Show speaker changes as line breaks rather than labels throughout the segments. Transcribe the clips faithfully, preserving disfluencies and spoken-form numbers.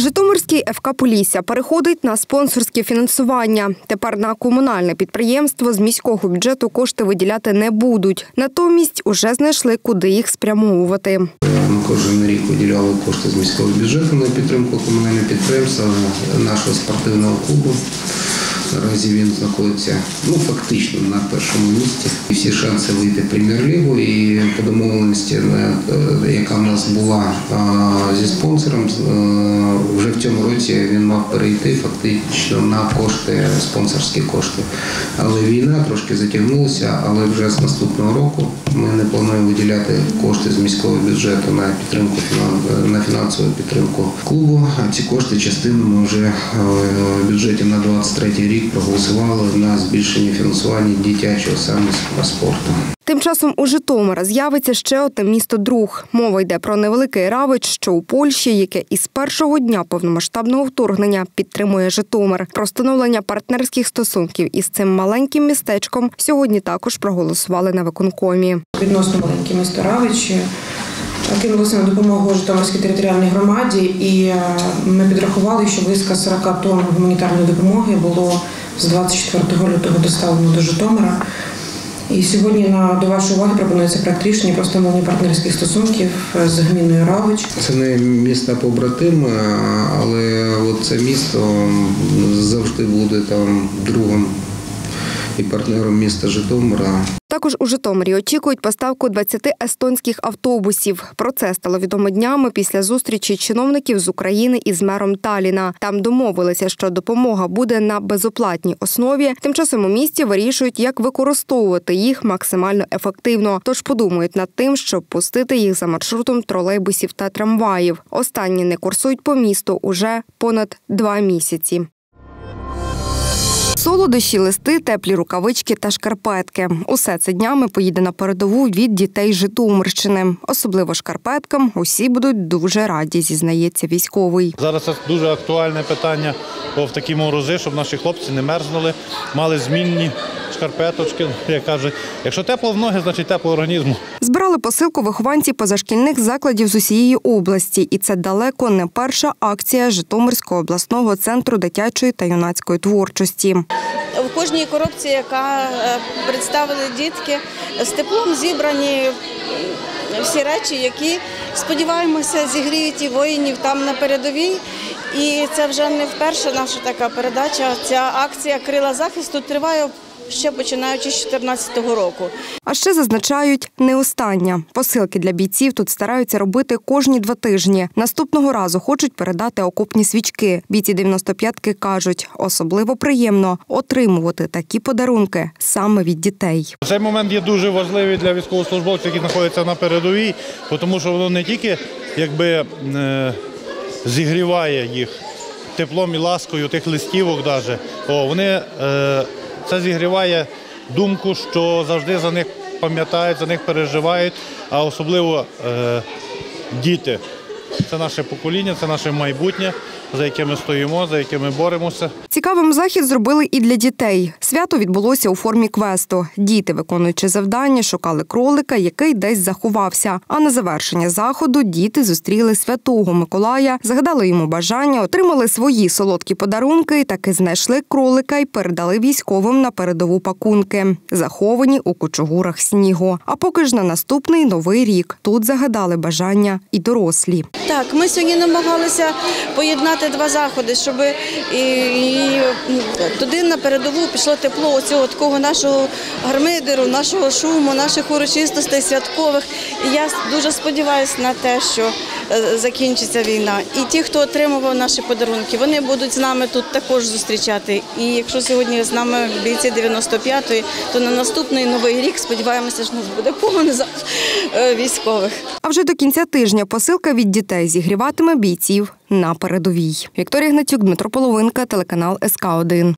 Житомирський еф ка «Полісся» переходить на спонсорське фінансування. Тепер на комунальне підприємство з міського бюджету кошти виділяти не будуть. Натомість уже знайшли, куди їх спрямовувати.
Ми кожен рік виділяли кошти з міського бюджету на підтримку комунального підприємства, нашого спортивного клубу. Наразі він знаходиться ну, фактично на першому місці. Всі шанси вийти в прем'єр-лігу і по домовленості, яка в нас була зі спонсором, вже в цьому році він мав перейти фактично на кошти, спонсорські кошти. Але війна трошки затягнулася, але вже з наступного року ми не плануємо виділяти кошти з міського бюджету на підтримку, на фінансову підтримку клубу. А ці кошти частину ми вже в бюджеті на двадцять третій рік проголосували на збільшення фінансування дитячого саме спорту.
Тим часом у Житомира з'явиться ще одне місто-друг. Мова йде про невеликий Равич, що у Польщі, яке із першого дня повномасштабного вторгнення підтримує Житомир. Про встановлення партнерських стосунків із цим маленьким містечком сьогодні також проголосували на виконкомі.
Відносно маленьке місто Равич кинулося на допомогу Житомирській територіальній громаді, і ми підрахували, що близько сорок тонн гуманітарної допомоги було з двадцять четвертого лютого доставлено до Житомира. І сьогодні до вашої уваги пропонується проект рішення про встановлення партнерських стосунків з гміною Равич.
Це не місто побратим, але це місто завжди буде там другом і партнером міста Житомира.
Також у Житомирі очікують поставку двадцяти естонських автобусів. Про це стало відомо днями після зустрічі чиновників з України із мером Талліна. Там домовилися, що допомога буде на безоплатній основі. Тим часом у місті вирішують, як використовувати їх максимально ефективно. Тож подумають над тим, щоб пустити їх за маршрутом тролейбусів та трамваїв. Останні не курсують по місту уже понад два місяці. Солодощі, листи, теплі рукавички та шкарпетки. Усе це днями поїде на передову від дітей Житомирщини. Особливо шкарпеткам усі будуть дуже раді, зізнається військовий.
Зараз це дуже актуальне питання, бо в такі морози, щоб наші хлопці не мерзнули, мали змінні шкарпеточки, як кажуть. Якщо тепло в ноги, значить тепло організму.
Збирали посилку вихованці позашкільних закладів з усієї області. І це далеко не перша акція Житомирського обласного центру дитячої та юнацької творчості.
В кожній коробці, яка представили дітки, з теплом зібрані всі речі, які, сподіваємося, зігріють і воїнів там на передовій. І це вже не вперше наша така передача. Ця акція «Крила захисту» триває ще починаючи з дві тисячі чотирнадцятого року. А ще зазначають, не остання. Посилки для бійців тут стараються робити кожні два тижні. Наступного разу хочуть передати окопні свічки. Бійці дев'яносто п'ятки кажуть, особливо приємно отримувати такі подарунки саме від дітей.
Цей момент є дуже важливий для військовослужбовців, які знаходяться на передовій, тому що воно не тільки якби зігріває їх теплом і ласкою тих листівок навіть. О, вони Це зігріває думку, що завжди за них пам'ятають, за них переживають, а особливо е, діти. Це наше покоління, це наше майбутнє, за яке ми стоїмо, за яке ми боремося.
Цікавим захід зробили і для дітей. Свято відбулося у формі квесту. Діти, виконуючи завдання, шукали кролика, який десь заховався. А на завершення заходу діти зустріли Святого Миколая, загадали йому бажання, отримали свої солодкі подарунки, таки знайшли кролика і передали військовим на передову пакунки, заховані у кучугурах снігу. А поки ж на наступний Новий рік тут загадали бажання і дорослі.
Так, ми сьогодні намагалися поєднати два заходи, щоб і, і туди на передову пішло тепло оцього такого нашого гармидеру, нашого шуму, наших урочистостей святкових. І я дуже сподіваюся на те, що закінчиться війна. І ті, хто отримував наші подарунки, вони будуть з нами тут також зустрічати. І якщо сьогодні з нами бійці дев'яносто п'ятої, то на наступний Новий рік, сподіваємося, що у нас буде повно військових.
А вже до кінця тижня посилка від дітей зігріватиме бійців на передовій. Вікторія Гнатюк, Дмитро Половинка, телеканал ес ка один.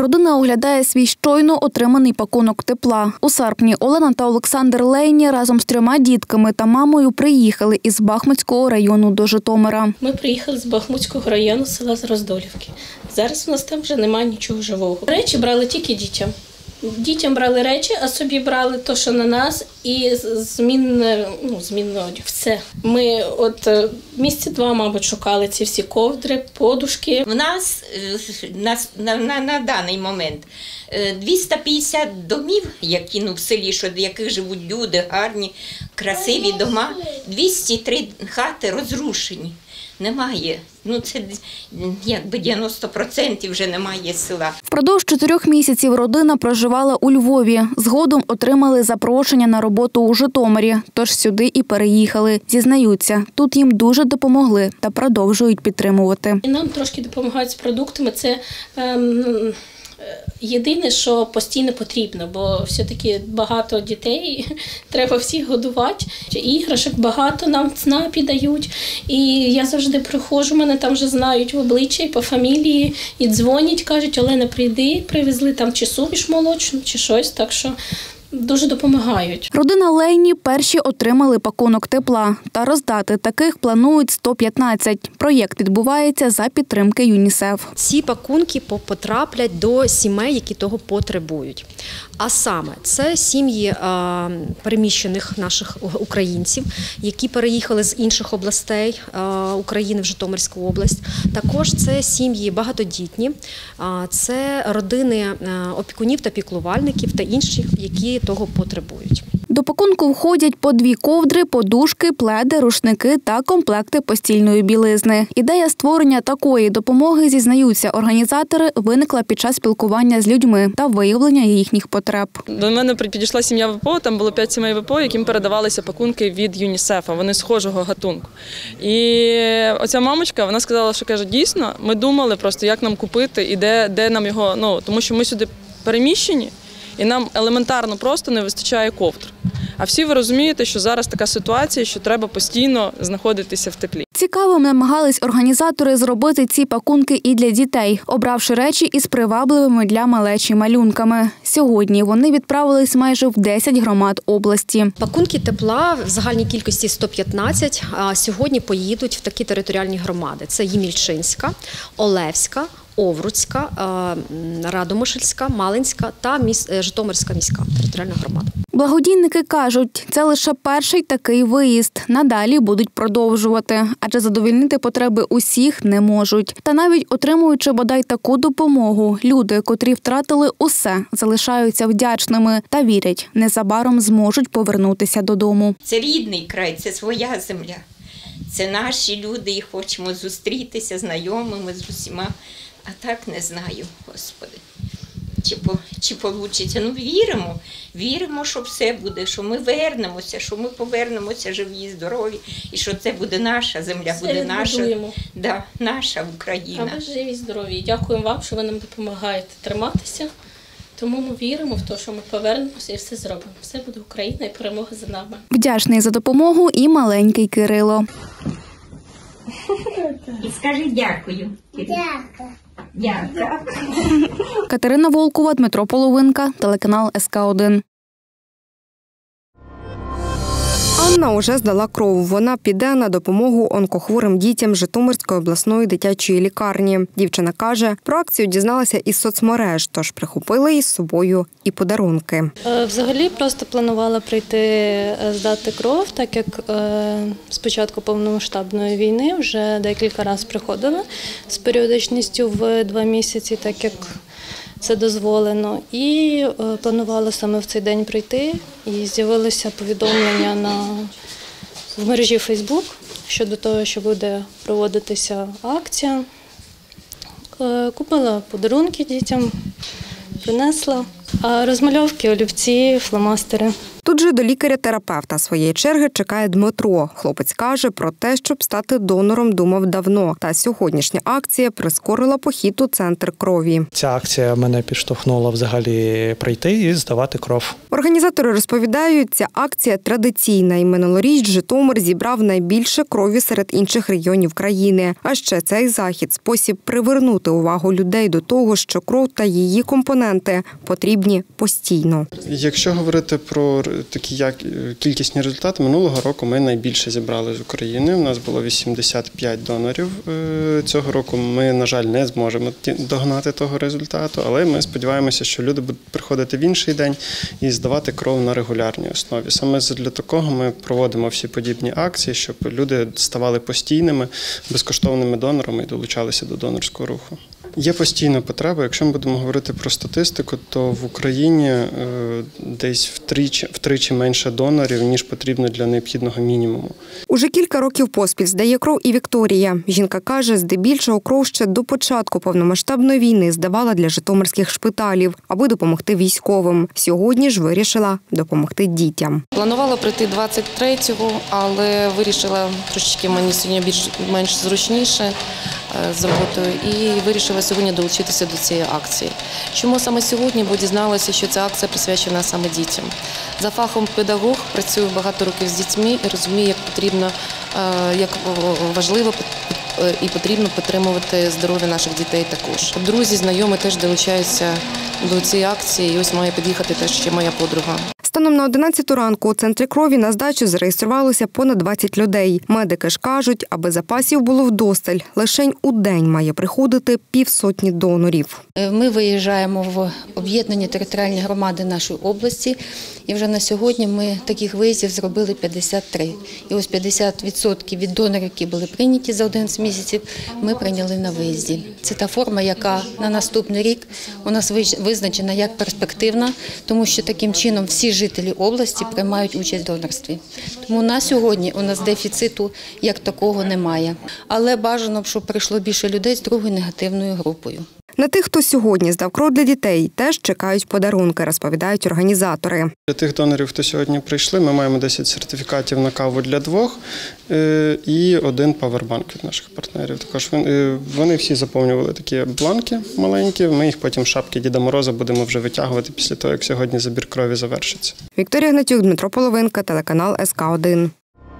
Родина оглядає свій щойно отриманий пакунок тепла. У серпні Олена та Олександр Лейні разом з трьома дітками та мамою приїхали із Бахмутського району до Житомира.
Ми приїхали з Бахмутського району села з Роздолівки. Зараз у нас там вже немає нічого живого. Речі брали тільки дітям. Дітям брали речі, а собі брали те, що на нас, і змінне, ну, змінне одяг. Все. Ми от місяці два, мабуть, шукали ці всі ковдри, подушки.
В нас на, на, на, на даний момент двісті п'ятдесят домів, які ну, в селі, що, в яких живуть люди, гарні, красиві дома, двісті три хати розрушені. Немає. Ну, це якби дев'яносто відсотків вже немає села.
Впродовж чотирьох місяців родина проживала у Львові. Згодом отримали запрошення на роботу у Житомирі, тож сюди і переїхали. Зізнаються, тут їм дуже допомогли та продовжують підтримувати.
Нам трошки допомагають з продуктами. Це ем, єдине, що постійно потрібно, бо все-таки багато дітей, треба всіх годувати. Іграшок багато нам в ЦНАПі дають. І я завжди приходжу, мене там вже знають в обличчя і по фамілії, і дзвонять, кажуть: Олена, прийди, привезли там чи суміш молочну, чи щось, так що дуже допомагають.
Родина Лейні перші отримали пакунок тепла. Та роздати таких планують сто п'ятнадцять. Проєкт відбувається за підтримки ЮНІСЕФ.
Ці пакунки потраплять до сімей, які того потребують. А саме, це сім'ї переміщених наших українців, які переїхали з інших областей України в Житомирську область. Також це сім'ї багатодітні, це родини опікунів та піклувальників та інших, які того потребують.
До пакунку входять по дві ковдри, подушки, пледи, рушники та комплекти постільної білизни. Ідея створення такої допомоги, зізнаються організатори, виникла під час спілкування з людьми та виявлення їхніх потреб.
До мене підійшла сім'я ВПО, там було п'ять сімей ВПО, яким передавалися пакунки від ЮНІСЕФа, вони схожого гатунку. І оця мамочка, вона сказала, що каже, дійсно, ми думали просто, як нам купити і де, де нам його, ну, тому що ми сюди переміщені, і нам елементарно просто не вистачає ковдр. А всі ви розумієте, що зараз така ситуація, що треба постійно знаходитися в теплі.
Цікавим намагались організатори зробити ці пакунки і для дітей, обравши речі із привабливими для малечі малюнками. Сьогодні вони відправились майже в десять громад області.
Пакунки тепла в загальній кількості сто п'ятнадцять, а сьогодні поїдуть в такі територіальні громади. Це Ємільчинська, Олевська, Овруцька, Радомишльська, Малинська та Житомирська міська територіальна громада.
Благодійники кажуть, це лише перший такий виїзд. Надалі будуть продовжувати, адже задовольнити потреби усіх не можуть. Та навіть отримуючи бодай таку допомогу, люди, котрі втратили усе, залишаються вдячними та вірять, незабаром зможуть повернутися додому.
Це рідний край, це своя земля. Це наші люди, і хочемо зустрітися знайомими з усіма. А так не знаю, Господи, чи, по, чи получиться. Ну, віримо, віримо, що все буде, що ми вернемося, що ми повернемося живі, здорові, і що це буде наша земля,
все
буде наша, да, наша Україна.
А ви живі, здорові. Дякуємо вам, що ви нам допомагаєте триматися. Тому ми віримо в те, що ми повернемося і все зробимо. Все буде Україна і перемога за нами.
Вдячний за допомогу і маленький Кирило.
І скажи дякую.
Дякую.
Дякую.
Катерина Волкова, Дмитро Половинка, телеканал ес ка один.
Анна уже здала кров. Вона піде на допомогу онкохворим дітям Житомирської обласної дитячої лікарні. Дівчина каже, про акцію дізналася із соцмереж, тож прихопила із собою і подарунки.
Взагалі просто планувала прийти здати кров, так як з початку повномасштабної війни вже декілька разів приходила з періодичністю в два місяці, так як це дозволено. І планувала саме в цей день прийти. І з'явилося повідомлення на, в мережі Фейсбук щодо того, що буде проводитися акція. Купила подарунки дітям, принесла. А розмальовки, олівці, фломастери.
Тут же до лікаря-терапевта своєї черги чекає Дмитро. Хлопець каже, про те, щоб стати донором, думав давно. Та сьогоднішня акція прискорила похід у центр крові.
Ця акція мене підштовхнула взагалі прийти і здавати кров.
Організатори розповідають, ця акція традиційна і минулоріч Житомир зібрав найбільше крові серед інших регіонів країни. А ще цей захід – спосіб привернути увагу людей до того, що кров та її компоненти потрібні постійно.
Якщо говорити про такі як кількісні результати, минулого року ми найбільше зібрали з України. У нас було вісімдесят п'ять донорів. Цього року ми, на жаль, не зможемо догнати того результату, але ми сподіваємося, що люди будуть приходити в інший день і здавати кров на регулярній основі. Саме для такого ми проводимо всі подібні акції, щоб люди ставали постійними, безкоштовними донорами і долучалися до донорського руху. Є постійна потреба. Якщо ми будемо говорити про статистику, то в Україні десь втричі, втричі менше донорів, ніж потрібно для необхідного мінімуму.
Уже кілька років поспіль здає кров і Вікторія. Жінка каже, здебільшого кров ще до початку повномасштабної війни здавала для житомирських шпиталів, аби допомогти військовим. Сьогодні ж вирішила допомогти дітям.
Планувала прийти двадцять третього, але вирішила трошечки мені сьогодні більш менш зручніше з роботою і вирішила сьогодні долучитися до цієї акції. Чому саме сьогодні? Бо дізналася, що ця акція присвячена саме дітям. За фахом педагог, працюю багато років з дітьми і розумію, як потрібно, як важливо і потрібно підтримувати здоров'я наших дітей також. Друзі, знайомі теж долучаються до цієї акції, і ось має під'їхати теж ще моя подруга.
Станом на одинадцяту ранку у центрі крові на здачу зареєструвалося понад двадцять людей. Медики ж кажуть, аби запасів було вдосталь, лишень у день має приходити півсотні донорів.
Ми виїжджаємо в об'єднані територіальні громади нашої області, і вже на сьогодні ми таких виїздів зробили п'ятдесят три. І ось п'ятдесят відсотків від донорів, які були прийняті за одинадцять місяців, ми прийняли на виїзді. Це та форма, яка на наступний рік у нас визначена як перспективна, тому що таким чином всі жителі області приймають участь в донорстві. Тому на сьогодні у нас дефіциту як такого немає. Але бажано, щоб прийшло більше людей з другою негативною групою.
На тих, хто сьогодні здав кров для дітей, теж чекають подарунки, розповідають організатори.
Для тих донорів, хто сьогодні прийшли, ми маємо десять сертифікатів на каву для двох і один павербанк від наших партнерів. Також вони всі заповнювали такі бланки маленькі, ми їх потім в шапки Діда Мороза будемо вже витягувати після того, як сьогодні забір крові завершиться.
Вікторія Гнатюк, Дмитро Половинка, телеканал ес ка один.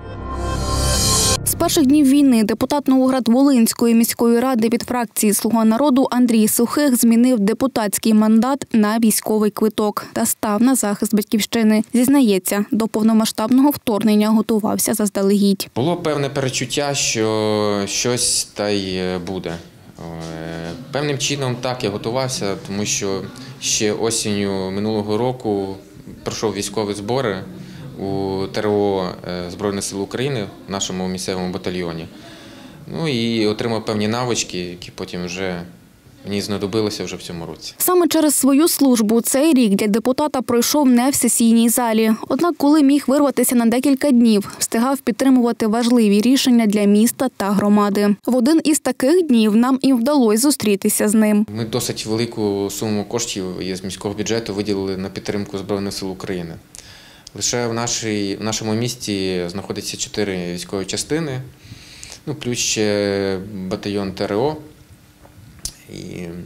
З перших днів війни депутат Новоград-Волинської міської ради від фракції «Слуга народу» Андрій Сухих змінив депутатський мандат на військовий квиток та став на захист батьківщини. Зізнається, до повномасштабного вторгнення готувався заздалегідь.
Було певне перечуття, що щось та й буде. Певним чином так я готувався, тому що ще осінню минулого року пройшов військові збори у те ер о Збройних сил України в нашому місцевому батальйоні. Ну і отримав певні навички, які потім вже мені знадобилося вже в цьому році.
Саме через свою службу цей рік для депутата пройшов не в сесійній залі. Однак, коли міг вирватися на декілька днів, встигав підтримувати важливі рішення для міста та громади. В один із таких днів нам і вдалося зустрітися з ним.
Ми досить велику суму коштів з міського бюджету виділили на підтримку Збройних сил України. Лише в, нашій, в нашому місті знаходиться чотири військові частини, ну, плюс ще батальйон те ер о. І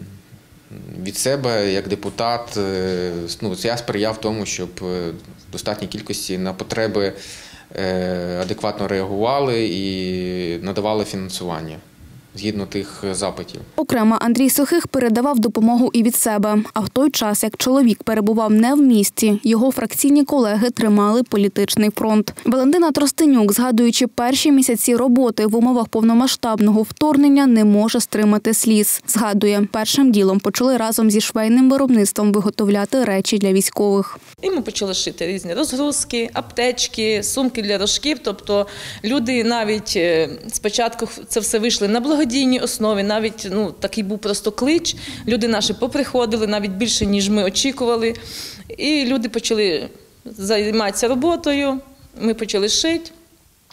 від себе, як депутат, ну, я сприяв тому, щоб в достатній кількості на потреби адекватно реагували і надавали фінансування згідно тих запитів.
Окремо Андрій Сухих передавав допомогу і від себе. А в той час, як чоловік перебував не в місті, його фракційні колеги тримали політичний фронт. Валентина Тростенюк, згадуючи перші місяці роботи в умовах повномасштабного вторгнення, не може стримати сліз. Згадує, першим ділом почали разом зі швейним виробництвом виготовляти речі для військових.
І ми почали шити різні розгрузки, аптечки, сумки для рожків. Тобто люди навіть спочатку це все вийшли на благодійність, благодійній основі, навіть ну, такий був просто клич. Люди наші поприходили, навіть більше, ніж ми очікували. І люди почали займатися роботою, ми почали шити.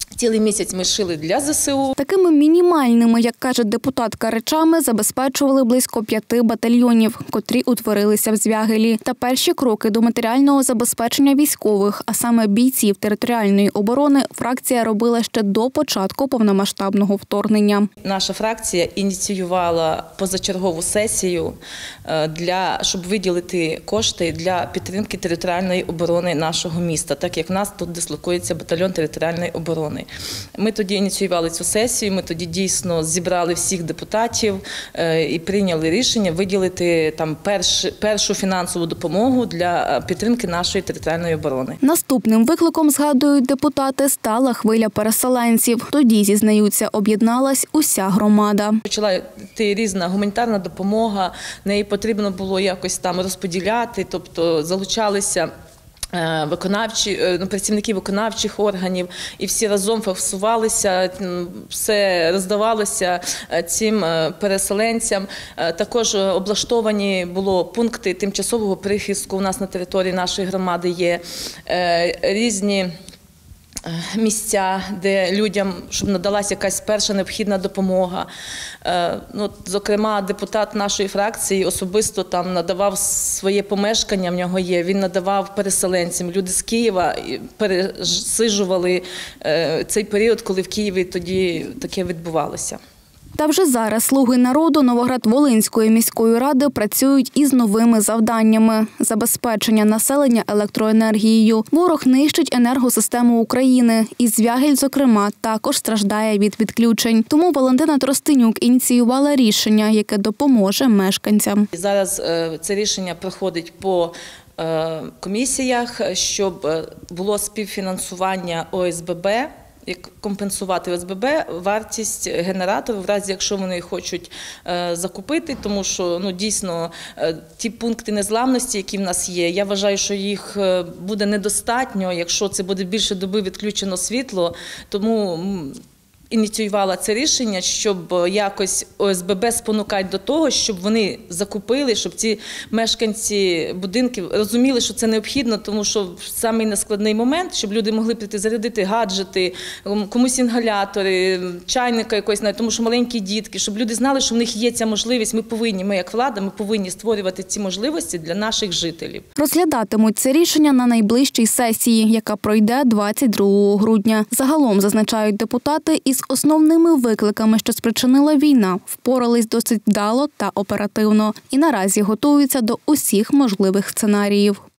Цілий місяць ми шили для зе се у.
Такими мінімальними, як каже депутатка, речами забезпечували близько п'яти батальйонів, котрі утворилися в Звягелі. Та перші кроки до матеріального забезпечення військових, а саме бійців територіальної оборони, фракція робила ще до початку повномасштабного вторгнення.
Наша фракція ініціювала позачергову сесію, для, щоб виділити кошти для підтримки територіальної оборони нашого міста, так як в нас тут дислокується батальйон територіальної оборони. Ми тоді ініціювали цю сесію, ми тоді дійсно зібрали всіх депутатів і прийняли рішення виділити там перш, першу фінансову допомогу для підтримки нашої територіальної оборони.
Наступним викликом, згадують депутати, стала хвиля переселенців. Тоді, зізнаються, об'єдналась уся громада.
Почала йти різна гуманітарна допомога, неї потрібно було якось там розподіляти, тобто залучалися виконавчі, працівники виконавчих органів, і всі разом фокусувалися, все роздавалося цим переселенцям. Також облаштовані було пункти тимчасового прихистку. У нас на території нашої громади є різні місця, де людям, щоб надалася якась перша необхідна допомога. Ну, зокрема, депутат нашої фракції особисто там надавав своє помешкання, в нього є, він надавав переселенцям. Люди з Києва пересиджували цей період, коли в Києві тоді таке відбувалося.
Та вже зараз «Слуги народу» Новоград-Волинської міської ради працюють із новими завданнями – забезпечення населення електроенергією. Ворог нищить енергосистему України. І Звягель, зокрема, також страждає від відключень. Тому Валентина Тростенюк ініціювала рішення, яке допоможе мешканцям.
Зараз це рішення проходить по комісіях, щоб було співфінансування о ес бе бе, як компенсувати о ес бе бе вартість генераторів, в разі якщо вони хочуть е, закупити, тому що ну, дійсно е, ті пункти незламності, які в нас є, я вважаю, що їх буде недостатньо, якщо це буде більше доби відключено світло, тому ініціювала це рішення, щоб якось о ес бе бе спонукати до того, щоб вони закупили, щоб ці мешканці будинків розуміли, що це необхідно, тому що в самий нескладний момент, щоб люди могли прийти зарядити гаджети, комусь інгалятори, чайника якось, тому що маленькі дітки, щоб люди знали, що в них є ця можливість. Ми повинні, ми як влада, ми повинні створювати ці можливості для наших жителів.
Розглядатимуть це рішення на найближчій сесії, яка пройде двадцять другого грудня. Загалом, зазначають депутати, із З основними викликами, що спричинила війна, впорались досить вдало та оперативно. І наразі готуються до усіх можливих сценаріїв.